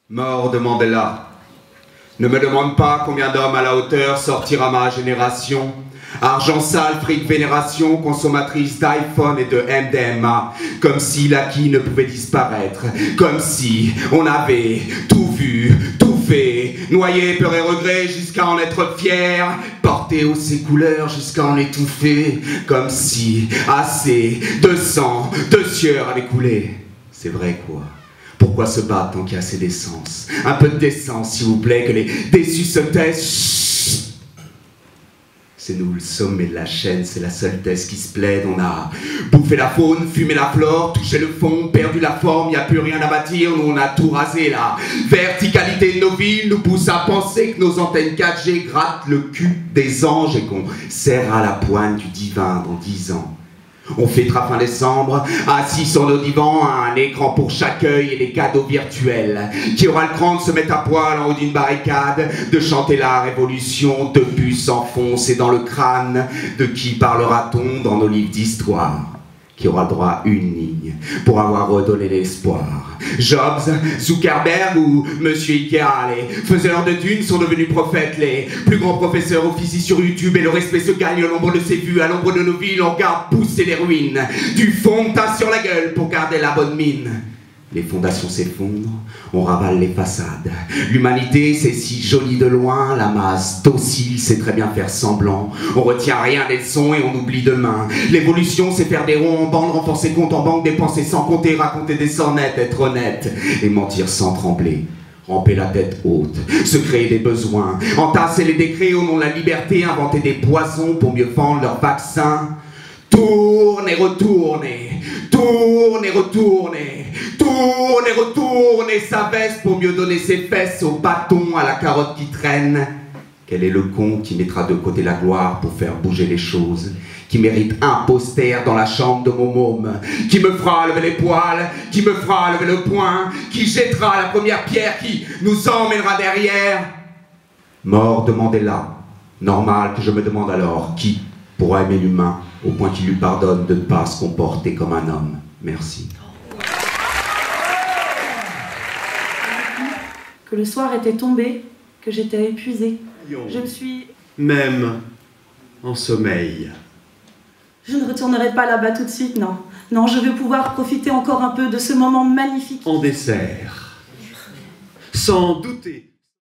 Mort de Mandela. Ne me demande pas combien d'hommes à la hauteur sortira ma génération. Argent sale, fric, vénération, consommatrice d'iPhone et de MDMA. Comme si l'acquis ne pouvait disparaître. Comme si on avait tout vu, tout fait. Noyé, peur et regret jusqu'à en être fier. Porté haut ses couleurs jusqu'à en étouffer. Comme si assez de sang, de sueur avait coulé. C'est vrai quoi. Pourquoi se battre tant qu'il y a assez d'essence? Un peu de décence, s'il vous plaît, que les déçus se taisent. C'est nous le sommet de la chaîne, c'est la seule thèse qui se plaide. On a bouffé la faune, fumé la flore, touché le fond, perdu la forme, y a plus rien à bâtir, nous on a tout rasé. La verticalité de nos villes nous pousse à penser que nos antennes 4G grattent le cul des anges et qu'on serre à la poigne du divin dans 10 ans. On fêtera fin décembre, assis sur nos divans, un écran pour chaque œil et des cadeaux virtuels. Qui aura le cran de se mettre à poil en haut d'une barricade, de chanter la révolution, deux puces enfoncées dans le crâne. De qui parlera-t-on dans nos livres d'histoire? Qui aura droit à une ligne pour avoir redonné l'espoir? Jobs, Zuckerberg ou Monsieur Ikea, les faiseurs de thunes sont devenus prophètes. Les plus grands professeurs officient sur YouTube et le respect se gagne au nombre de ses vues. À l'ombre de nos villes, on regarde pousser les ruines. Du fond de teint sur la gueule pour garder la bonne mine. Les fondations s'effondrent, on ravale les façades. L'humanité, c'est si joli de loin, la masse docile sait très bien faire semblant. On retient rien des leçons et on oublie demain. L'évolution, c'est faire des ronds en bande, renforcer compte en banque, dépenser sans compter, raconter des sornettes, être honnête et mentir sans trembler. Ramper la tête haute, se créer des besoins, entasser les décrets au nom de la liberté, inventer des poisons pour mieux vendre leurs vaccins. Tourne et retourne, tourne et retourne, tourne et retourne sa veste pour mieux donner ses fesses au bâton à la carotte qui traîne. Quel est le con qui mettra de côté la gloire pour faire bouger les choses, qui mérite un poster dans la chambre de mon môme, qui me fera lever les poils, qui me fera lever le poing, qui jettera la première pierre, qui nous emmènera derrière? Mort de Mandela. Normal que je me demande alors qui pourra aimer l'humain au point qu'il lui pardonne de ne pas se comporter comme un homme. Merci. Que le soir était tombé, que j'étais épuisée. Je me suis... Même en sommeil. Je ne retournerai pas là-bas tout de suite, non. Non, je veux pouvoir profiter encore un peu de ce moment magnifique. En dessert. Sans douter.